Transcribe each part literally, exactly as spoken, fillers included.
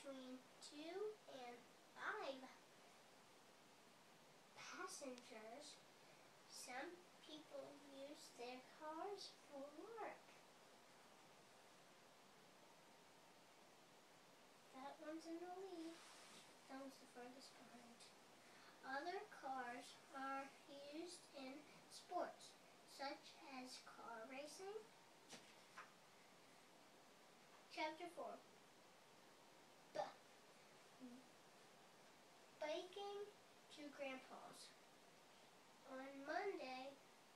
between two and five passengers. Some people use their cars for work. That one's in the lead. That one's the furthest behind. Other cars are used in sports, such as car racing. Chapter four. B Biking to Grandpa's. On Monday,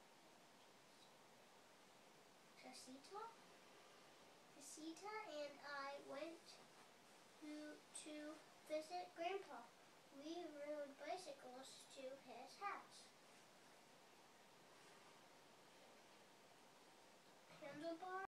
Casita, Casita and I went to, to visit Grandpa. We rode bicycles to his house. Handlebar